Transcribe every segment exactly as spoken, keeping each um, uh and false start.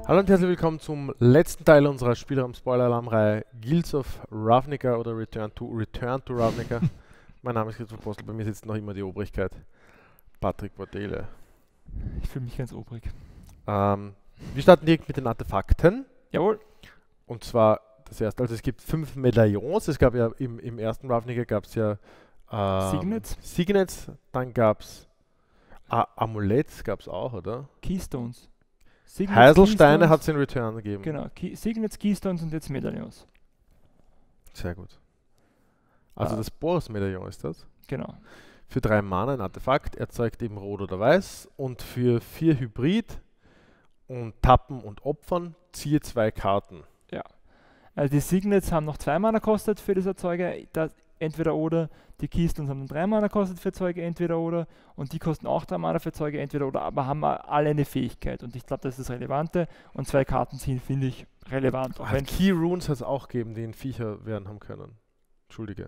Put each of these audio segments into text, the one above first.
Hallo und herzlich willkommen zum letzten Teil unserer Spielraum-Spoiler-Alarm-Reihe Guilds of Ravnica oder Return to Return to Ravnica. Mein Name ist Christoph Postel, bei mir sitzt noch immer die Obrigkeit. Patrick Bordele. Ich fühle mich ganz obrig. Ähm, wir starten direkt mit den Artefakten. Jawohl. Und zwar das erste, also es gibt fünf Medaillons. Es gab ja im, im ersten Ravnica gab es ja ähm, Signets. Signets, dann gab es Amuletts, gab es auch, oder? Keystones. Signets, Heiselsteine Keystones. hat es in Return gegeben. Genau, Key Signets, Keystones und jetzt Medaillons. Sehr gut. Also Ah. das Boros-Medaillon ist das. Genau. Für drei Mana ein Artefakt, erzeugt eben Rot oder Weiß. Und für vier Hybrid und Tappen und Opfern ziehe zwei Karten. Ja. Also die Signets haben noch zwei Mana kostet für das Erzeuger, das entweder oder. Die Keystones haben dann drei Mana kostet für Erzeuger, entweder oder. Und die kosten auch drei Mana für Erzeuger, entweder oder, aber haben alle eine Fähigkeit. Und ich glaube, das ist das Relevante. Und zwei Karten ziehen finde ich relevant. Auch wenn Halt Key Runes hat es auch gegeben, die in Viecher werden haben können. Entschuldige.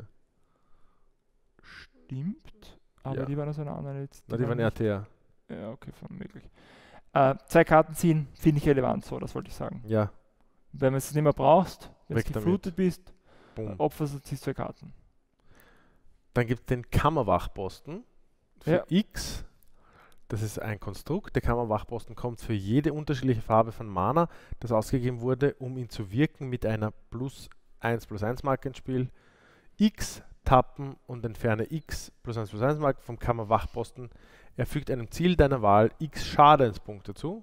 stimmt, aber Ja. die waren aus einer anderen jetzt. Na, die waren R nicht- T R. Ja, okay, möglich. Äh, zwei Karten ziehen finde ich relevant, so, das wollte ich sagen. Ja. Wenn du es nicht mehr brauchst, wenn du Weg damit. geflutet bist, Boom. opferst du, ziehst zwei Karten. Dann gibt es den Kammerwachposten für Ja. X. Das ist ein Konstrukt. Der Kammerwachposten kommt für jede unterschiedliche Farbe von Mana, das ausgegeben wurde, um ihn zu wirken mit einer plus eins plus eins Marke ins Spiel. X tappen und entferne X plus eins plus eins Marke vom Kammerwachposten. Er fügt einem Ziel deiner Wahl X Schadenspunkte zu.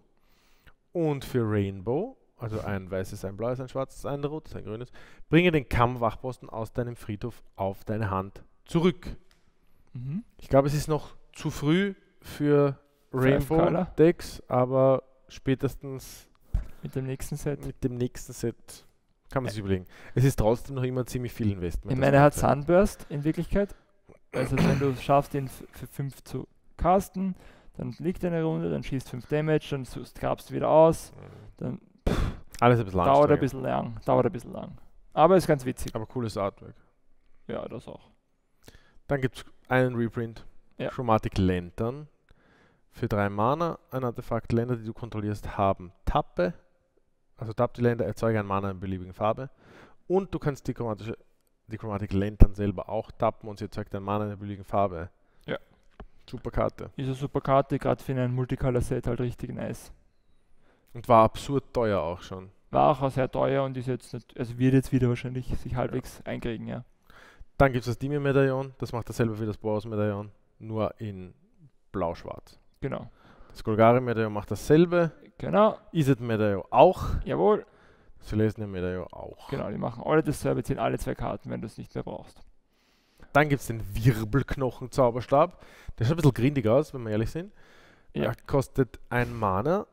Und für Rainbow, also ein weißes, ein blaues, ein schwarzes, ein rotes, ein grünes, bringe den Kammerwachposten aus deinem Friedhof auf deine Hand zurück. Mhm. Ich glaube, es ist noch zu früh für Five Color. Rainbow-Decks, aber spätestens Mit dem nächsten Set. mit dem nächsten Set kann man sich überlegen. Es ist trotzdem noch immer ziemlich viel Investment. Ich das meine, er hat Ganze. Sunburst in Wirklichkeit. Also wenn du schaffst, ihn f- für fünf zu casten, dann liegt eine Runde, dann schießt fünf Damage, dann su- grabst du wieder aus, dann Alles ein bisschen dauert ein anstrengend, bisschen lang. Dauert ein bisschen lang. Aber ist ganz witzig. aber cooles Artwork. Ja, das auch. Dann gibt es einen Reprint, Ja. Chromatic Lantern. Für drei Mana, ein Artefakt, Länder, die du kontrollierst, haben Tappe. Also tapp die Länder, erzeuge ein Mana in beliebigen Farbe. Und du kannst die chromatische, die Chromatic Lantern selber auch tappen und sie erzeugt ein Mana in einer beliebigen Farbe. Ja. Super Karte. Ist eine super Karte, gerade für ein Multicolor-Set halt richtig nice. Und war absurd teuer auch schon. War auch sehr teuer und ist jetzt nicht, also wird jetzt wieder wahrscheinlich sich halbwegs einkriegen, ja. Dann gibt es das Dimir-Medaillon, das macht dasselbe wie das Boros-Medaillon, nur in blau-schwarz. Genau. Das Golgari-Medaillon macht dasselbe, Genau, Izzet-Medaillon auch, jawohl. das Selesnya-Medaillon auch. Genau, die machen alle dasselbe, ziehen alle zwei Karten, wenn du es nicht mehr brauchst. Dann gibt es den Wirbelknochen-Zauberstab. Der schaut ein bisschen grindig aus, wenn wir ehrlich sind. Ja. Er kostet ein Mana.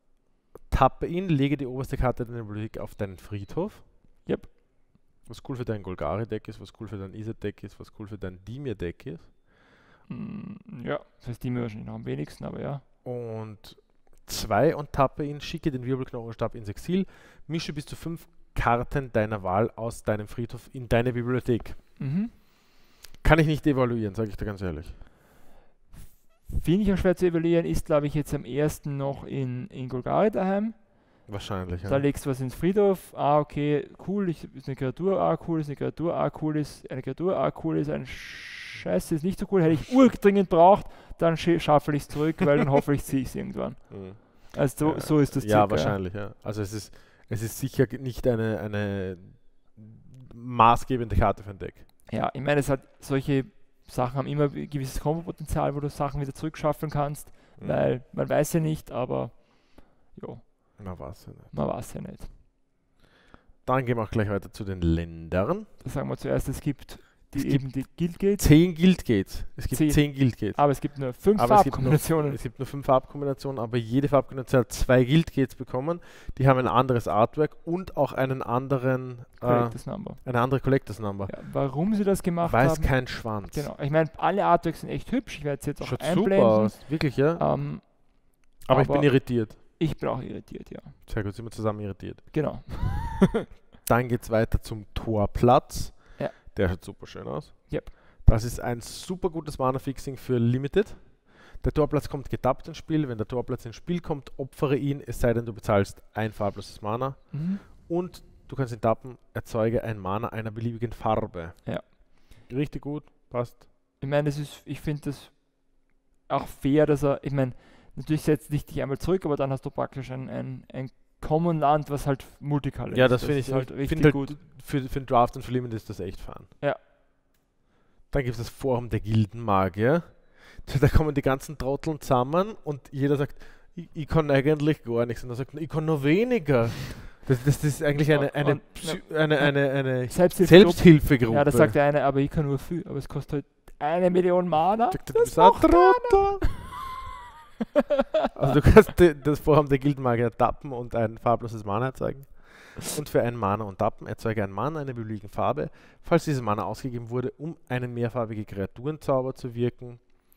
Tappe ihn, lege die oberste Karte deiner Bibliothek auf deinen Friedhof. Yep. Was cool für dein Golgari-Deck ist, was cool für dein Izzet-Deck ist, was cool für dein Dimir-Deck ist. Mm, ja, das heißt die mir wahrscheinlich noch am wenigsten, aber ja. Und zwei und tappe ihn, schicke den Wirbelknochenstab ins Exil, mische bis zu fünf Karten deiner Wahl aus deinem Friedhof in deine Bibliothek. Mhm. Kann ich nicht evaluieren, sage ich dir ganz ehrlich. Finde ich auch schwer zu evaluieren, ist glaube ich jetzt am ersten noch in, in Golgari daheim. Wahrscheinlich, Da ja. legst du was ins Friedhof, ah okay, cool, ich, ist eine Kreatur, ah cool, ist eine Kreatur, ah cool, ist eine Kreatur, ah cool, ist ein Scheiße, ist nicht so cool, hätte ich urdringend braucht, dann sch- schaffel ich es zurück, weil dann hoffe ich, ziehe ich es irgendwann. Mhm. Also so, Ja, so ist das Ja, circa. wahrscheinlich, ja. Also es ist, es ist sicher nicht eine, eine maßgebende Karte für ein Deck. Ja, ich meine, es hat solche Sachen haben immer ein gewisses Kombopotenzial, wo du Sachen wieder zurückschaffeln kannst, Mhm. weil man weiß ja nicht, aber jo, Na was. Ja nicht. man weiß ja nicht. Dann gehen wir auch gleich weiter zu den Ländern. Das sagen wir zuerst, es gibt die Es eben die Guild Gates, Zehn Guild-Gates. Es gibt Zehn. zehn Guild-Gates. aber es gibt nur fünf Aber es gibt nur- Farbkombinationen. Es gibt nur fünf Farbkombinationen, aber jede Farbkombination hat zwei Guild-Gates bekommen. Die haben ein anderes Artwork und auch einen anderen, äh, Collectors Number. eine andere Collectors Number. Ja, warum sie das gemacht Weiß haben, kein Schwanz. genau. Ich meine, alle Artworks sind echt hübsch, ich werde es jetzt auch Schaut einblenden. super aus. Wirklich, ja. Ähm, aber, ich bin aber- irritiert. ich bin auch irritiert, ja. Sehr gut, sind wir zusammen irritiert. Genau. Dann geht es weiter zum Torplatz. Ja. Der schaut super schön aus. Yep. Das ist ein super gutes Mana-Fixing für Limited. Der Torplatz kommt getappt ins Spiel. Wenn der Torplatz ins Spiel kommt, opfere ihn, es sei denn, du bezahlst ein farbloses Mana. Mhm. Und du kannst ihn tappen, erzeuge ein Mana einer beliebigen Farbe. Ja. Richtig gut, passt. Ich meine, das ist, ich finde das auch fair, dass er, ich meine, natürlich setzt dich dich einmal zurück, aber dann hast du praktisch ein, ein, ein Common Land, was halt Multicolor Ja, ist. das finde ich ist halt ich richtig find halt gut. Für, für den Draft und für Limit ist das echt fun. Ja. Dann gibt es das Forum der Gildenmagier. Da kommen die ganzen Trotteln zusammen und jeder sagt, ich, ich kann eigentlich gar nichts. Und er sagt, ich kann nur weniger. Das, das, das ist eigentlich eine, eine, Und- Psy eine, eine, eine Selbsthilfegruppe. Selbsthilfegruppe. Ja, da sagt der eine, aber ich kann nur viel, aber es kostet halt eine Million Mana. Sagt er, Das du bist macht ein Trottel. Also du kannst die, das Vorhaben der Gildenmagier tappen und ein farbloses Mana erzeugen. Und für ein Mana und Tappen erzeuge ein Mana einer beliebigen Farbe, falls dieses Mana ausgegeben wurde, um einen mehrfarbige Kreaturenzauber zu wirken,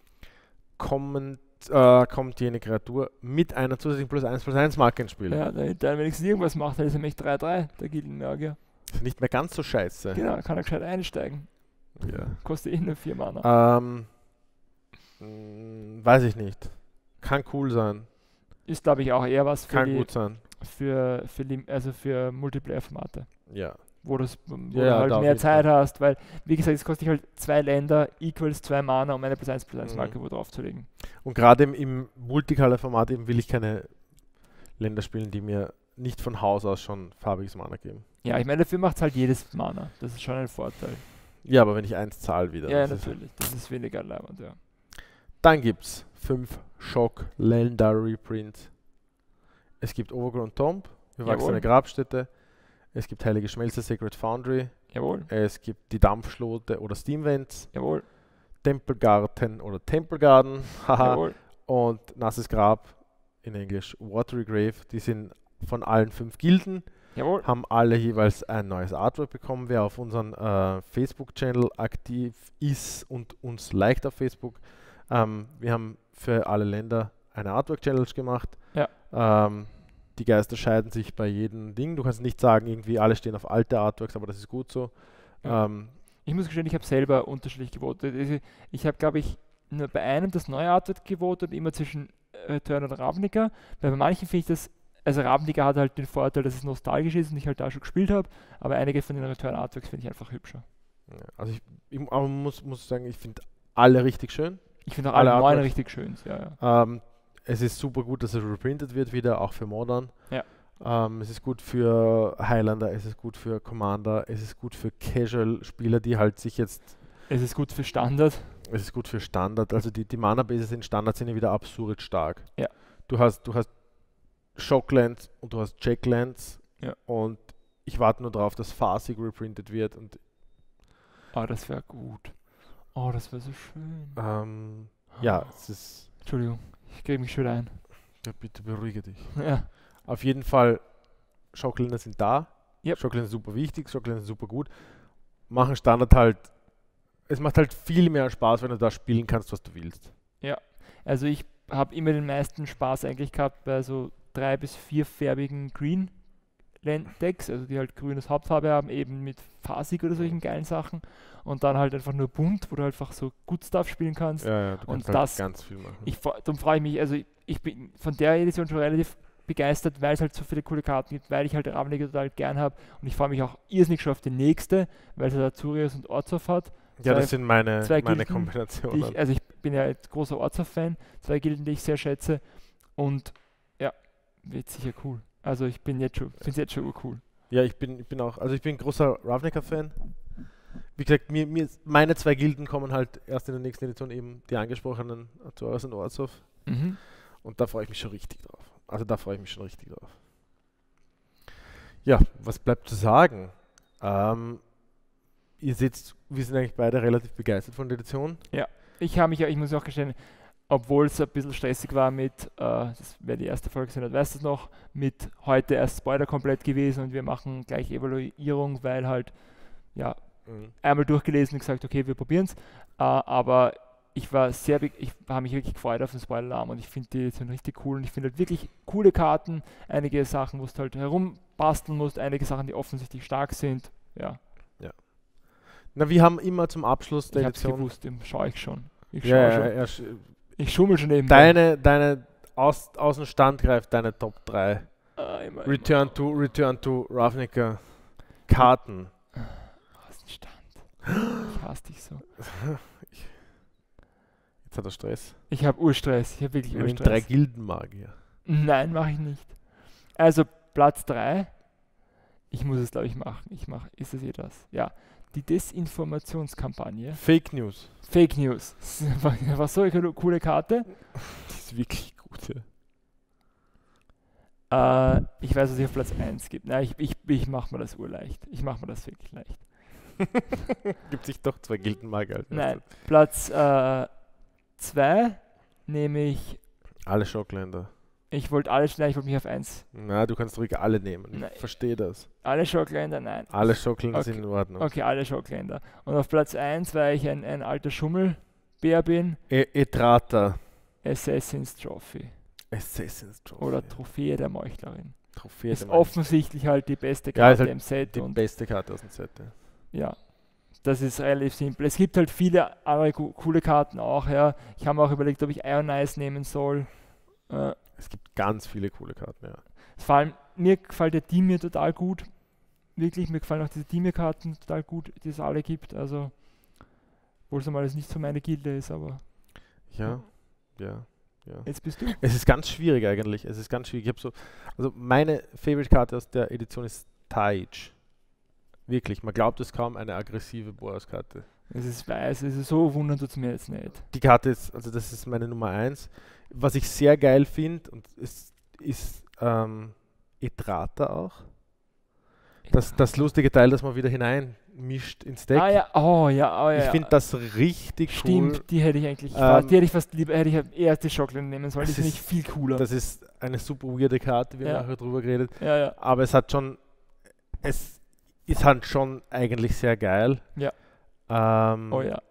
kommt, äh, kommt jene Kreatur mit einer zusätzlichen plus eins plus eins Marke ins Spiel. Ja, wenn der wenigstens irgendwas macht, dann ist er nämlich drei drei, der Gildenmagier. Ist nicht mehr ganz so scheiße. Genau, kann er gescheit einsteigen. Ja. Kostet eh nur vier Mana. Ähm, mh, weiß ich nicht. Kann cool sein. Ist, glaube ich, auch eher was für Kann die, gut sein. für, für, die, also für Multiplayer-Formate. Ja. Wo, das, wo Ja, du ja, halt da auf mehr jeden Zeit Fall. hast, weil, wie gesagt, es kostet dich halt zwei Länder, equals zwei Mana, um eine plus eins plus eins Mhm. Marke wo draufzulegen. Und gerade im, im Multicolor-Format eben will ich keine Länder spielen, die mir nicht von Haus aus schon farbiges Mana geben. Ja, ich meine, dafür macht es halt jedes Mana. Das ist schon ein Vorteil. Ja, aber wenn ich eins zahle wieder. Ja, das ist- natürlich. Das ist weniger leibend, ja. Dann gibt es fünf Shock Legendary Prints. Es gibt Overgrown Tomb, bewachsene Jawohl. Grabstätte. Es gibt Heilige Schmelze, Sacred Foundry. Jawohl, Es gibt die Dampfschlote oder Steamvents. jawohl, Tempelgarten oder Temple Garden. Haha. jawohl. Und Nasses Grab, in Englisch Watery Grave. Die sind von allen fünf Gilden. Jawohl. Haben alle jeweils ein neues Artwork bekommen. Wer auf unserem äh, Facebook-Channel aktiv ist und uns liked auf Facebook, ähm, wir haben für alle Länder eine Artwork-Challenge gemacht. Ja. Ähm, die Geister scheiden sich bei jedem Ding. Du kannst nicht sagen, irgendwie alle stehen auf alte Artworks, aber das ist gut so. Ja. Ähm, Ich muss gestehen, ich habe selber unterschiedlich gewotet. Ich, ich habe, glaube ich, nur bei einem das neue Artwork gewotet, immer zwischen Return und Ravnica. Weil bei manchen finde ich das, also Ravnica hat halt den Vorteil, dass es nostalgisch ist und ich halt da schon gespielt habe, aber einige von den Return Artworks finde ich einfach hübscher. ja, also ich, ich aber muss, muss sagen, ich finde alle richtig schön. Ich finde auch Alle alle neuen Artworks. richtig schön. Ja, ja. Ähm, es ist super gut, dass es reprintet wird wieder, auch für Modern. Ja. Ähm, es ist gut für Highlander, es ist gut für Commander, es ist gut für Casual-Spieler, die halt sich jetzt, Es ist gut für Standard. es ist gut für Standard, also die, die Mana-Bases in Standard sind ja wieder absurd stark. Ja. Du hast, du hast Shocklands und du hast Jacklands Ja. und ich warte nur darauf, dass Farsight reprintet wird und Oh, das wäre gut. Oh, das wäre so schön. ähm, ja, es ist, Entschuldigung, ich kriege mich schon ein. ja, bitte beruhige dich. Ja, Auf jeden Fall, Shockländer sind da. Yep. Shockländer sind super wichtig, Shockländer sind super gut. Machen Standard halt, es macht halt viel mehr Spaß, wenn du da spielen kannst, was du willst. also ich habe immer den meisten Spaß eigentlich gehabt bei so drei- bis vierfärbigen Green Land Decks, also die halt grünes Hauptfarbe haben, eben mit Phasig oder solchen geilen Sachen. Und dann halt einfach nur bunt, wo du halt einfach so Good Stuff spielen kannst. Ja, ja, du Und kannst halt das- ganz viel machen. Ich, fre- darum freue ich mich, also ich, ich bin von der Edition schon relativ begeistert, weil es halt so viele coole Karten gibt, weil ich halt Ravnica total gern habe. Und ich freue mich auch irrsinnig schon auf die nächste, weil es halt Azurius und Orzhov hat. ja, das zwei- sind meine, zwei meine Gilden, Die Kombinationen. ich, also ich bin ja jetzt großer Orzhov-Fan, zwei Gilden, die ich sehr schätze. Und ja, wird sicher cool. Also ich bin jetzt schon, finde es jetzt schon cool. Ja, ich bin, ich bin auch, also ich bin großer Ravnica-Fan. Wie gesagt, mir, mir, meine zwei Gilden kommen halt erst in der nächsten Edition eben die angesprochenen Azorius und Orzhov. Mhm. Und da freue ich mich schon richtig drauf. Also da freue ich mich schon richtig drauf. Ja, was bleibt zu sagen? Ähm, ihr seht, wir sind eigentlich beide relativ begeistert von der Edition. Ich habe mich ja, ich muss auch gestehen, obwohl es ein bisschen stressig war mit, äh, das wäre die erste Folge, sein, weißt du es noch, mit heute erst Spoiler komplett gewesen und wir machen gleich Evaluierung, weil halt, ja, Mhm. einmal durchgelesen und gesagt, okay, wir probieren es. Äh, aber ich war sehr, be- ich habe mich wirklich gefreut auf den Spoiler-Alarm und ich finde die sind richtig cool und ich finde halt wirklich coole Karten, einige Sachen, wo du halt herumbasteln musst, einige Sachen, die offensichtlich stark sind. Ja, Na, wir haben immer zum Abschluss der ich habe es Edition. gewusst, dem schaue ich schon. Ich Ja, schaue ja, schon. er, sch- Ich schummel schon nebenbei. Deine, deine aus, aus dem Stand greift deine Top drei. Ah, immer, Return immer. to, Return to Ravnica Karten. Aus dem Stand. Ich hasse dich so. Jetzt hat er Stress. Ich habe Urstress. Ich habe wirklich Wir haben Urstress. drei Gildenmagier. Nein, mache ich nicht. Also Platz drei. Ich muss es, glaube ich, machen. Ich mache, ist es eh das? Ja. Die Desinformationskampagne. Fake News. Fake News. Das war, war so eine coole Karte. Das ist wirklich gut, ja. Äh, ich weiß, was ich auf Platz eins gibt. Nein, ich, ich, ich mache mir das urleicht. Ich mache mir das wirklich leicht. Gibt sich doch zwei Gildenmagier. als Nein, erstes. Platz zwei nehme ich. Alle Schockländer. Ich wollte alle schnell, ich wollte mich auf eins. Na, du kannst ruhig alle nehmen. Nein. Ich verstehe das. Alle Schockländer, nein. Alle Schockländer Okay. sind in Ordnung. Okay, alle Schockländer. Und auf Platz eins, weil ich ein, ein alter Schummelbär bin, E Etrata. Assassin's Trophy. Assassin's Trophy. Oder Trophäe der Meuchlerin. Trophäe Ist der Macht. offensichtlich halt die beste Ja, ist Karte halt im Set. Die Und beste Karte aus dem Set. Ja. ja, das ist relativ simpel. Es gibt halt viele andere co coole Karten auch, ja. Ich habe mir auch überlegt, ob ich Iron Eyes nehmen soll. Äh, Es gibt ganz viele coole Karten, ja. vor allem, mir gefällt der Dimir total gut. Wirklich, mir gefallen auch diese Dimir-Karten total gut, die es alle gibt. Also, obwohl es einmal nicht so meine Gilde ist, aber Ja, ja, ja. jetzt bist du. Es ist ganz schwierig eigentlich. Es ist ganz schwierig. Ich habe so, also meine Favorite-Karte aus der Edition ist Taij. Wirklich, man glaubt es kaum, eine aggressive Boros-Karte. Es ist weiß, es ist so wundern tut es mir jetzt nicht. Die Karte ist, also das ist meine Nummer eins. Was ich sehr geil finde, und es ist ähm, Etrata auch. Das, das lustige Teil, das man wieder hineinmischt ins Deck. Ah ja, oh ja, oh ja. Ich finde das richtig Stimmt, cool. die hätte ich eigentlich, Ähm, fast, die hätte ich fast lieber, hätte ich eher die Schockland nehmen sollen, die es finde ich ist- viel cooler. Das ist eine super weirde Karte, wir Ja. haben nachher drüber geredet. Ja, ja. Aber es hat schon, es ist halt schon eigentlich sehr geil. Ja. Ähm, Oh ja.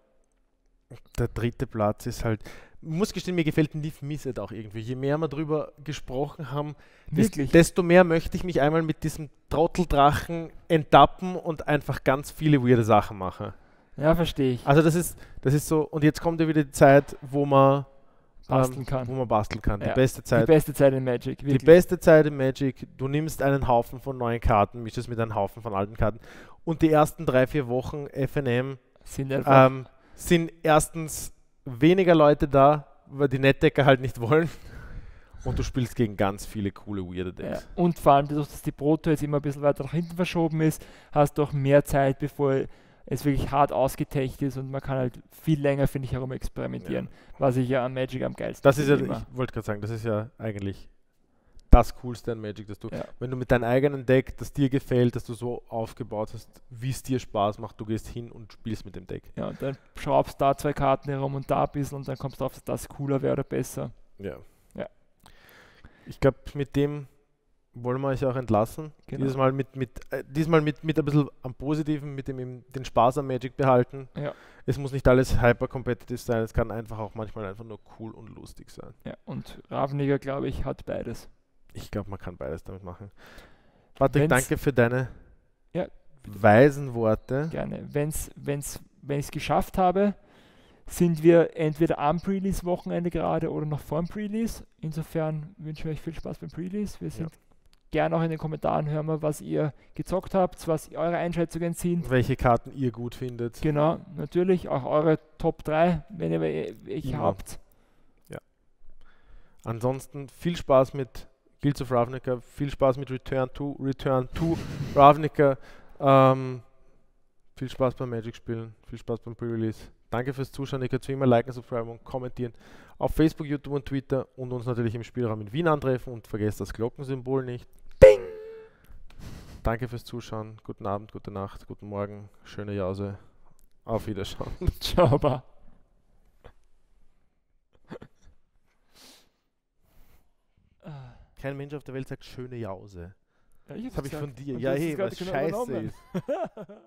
Der dritte Platz ist halt, ich muss gestehen, mir gefällt Nif Mizzet auch irgendwie. Je mehr wir drüber gesprochen haben, des, Wirklich. desto mehr möchte ich mich einmal mit diesem Trotteldrachen enttappen und einfach ganz viele weirde Sachen machen. Ja, verstehe ich. Also das ist, das ist so, und jetzt kommt ja wieder die Zeit, wo man Basteln ähm, kann. Wo man basteln kann. Die Ja, beste Die Zeit. beste Zeit in Magic, Die wirklich. beste Zeit in Magic, du nimmst einen Haufen von neuen Karten, mischst es mit einem Haufen von alten Karten und die ersten drei, vier Wochen F N M Sind einfach, ähm, sind erstens weniger Leute da, weil die Netdecker halt nicht wollen und du spielst gegen ganz viele coole, weirde ja. Decks. Und vor allem, dadurch, dass die Proto jetzt immer ein bisschen weiter nach hinten verschoben ist, hast du auch mehr Zeit, bevor es wirklich hart ausgetecht ist und man kann halt viel länger, finde ich, herum experimentieren, was ich ja an Magic am geilsten Das ist ja, finde immer. ich wollte gerade sagen, das ist ja eigentlich das Coolste an Magic, dass du, Ja. wenn du mit deinem eigenen Deck, das dir gefällt, dass du so aufgebaut hast, wie es dir Spaß macht, du gehst hin und spielst mit dem Deck. Ja, und dann schraubst da zwei Karten herum und da ein bisschen und dann kommst du drauf, dass das cooler wäre oder besser. Ja. Ja. Ich glaube, mit dem wollen wir euch auch entlassen. Genau. Dieses Mal mit, mit, äh, diesmal mit, mit ein bisschen am Positiven, mit dem eben den Spaß am Magic behalten. Ja. Es muss nicht alles hyper-competitive sein, es kann einfach auch manchmal einfach nur cool und lustig sein. Ja, und Ravniger, glaube ich, hat beides. Ich glaube, man kann beides damit machen. Patrick, Wenn's- danke für deine Ja. weisen Worte. Gerne. Wenn's, wenn's, wenn ich es geschafft habe, sind wir entweder am Pre-Release-Wochenende gerade oder noch vor dem Pre-Release. Insofern wünschen wir euch viel Spaß beim Pre-Release. Wir sind gerne auch in den Kommentaren, hören wir, was ihr gezockt habt, was eure Einschätzungen sind. Welche Karten ihr gut findet. Genau, natürlich auch eure Top drei, wenn ihr welche Immer. habt. Ansonsten viel Spaß mit Guilds of Ravnica, viel Spaß mit Return to, Return to Ravnica. Ähm, viel Spaß beim Magic spielen, viel Spaß beim Pre-Release. Danke fürs Zuschauen. Ihr könnt wie immer liken, subscriben und kommentieren auf Facebook, YouTube und Twitter und uns natürlich im Spielraum in Wien antreffen und vergesst das Glockensymbol nicht. Bing! Danke fürs Zuschauen. Guten Abend, gute Nacht, guten Morgen, schöne Jause. Auf Wiederschauen. Ciao, ba. Kein Mensch auf der Welt sagt schöne Jause. Ja, ich Das habe ich gesagt. von dir. Und Ja, du hast es hey, gerade was genau scheiße übernommen. ist.